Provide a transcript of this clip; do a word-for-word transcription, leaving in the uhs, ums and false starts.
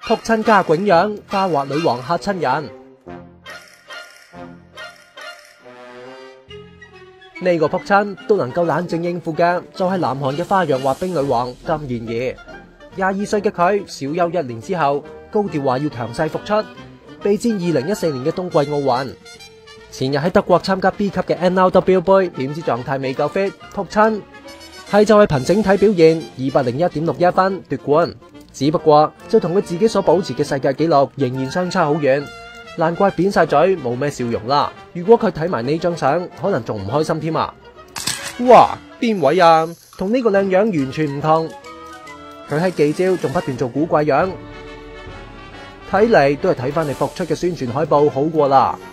仆親加囧樣，花滑女王嚇親人。呢個仆親都能夠冷靜應付嘅，就係南韓嘅花樣滑冰女王金妍兒。廿二歲嘅佢小休一年之後，高調話要強勢復出，備戰二零一四年嘅冬季奧運。前日喺德國參加 B 級嘅 N R W 杯，點知狀態未夠 fit， 仆親。係就係憑整體表現二百零一點六一分奪冠，只不過就同佢自己所保持嘅世界紀錄仍然相差好遠，難怪扁晒嘴冇咩笑容啦。如果佢睇埋呢張相，可能仲唔開心添啊！哇，邊位啊？同呢個靚樣完全唔同。佢喺記招仲不斷做古怪樣，睇嚟都係睇翻你復出嘅宣傳海報好過啦。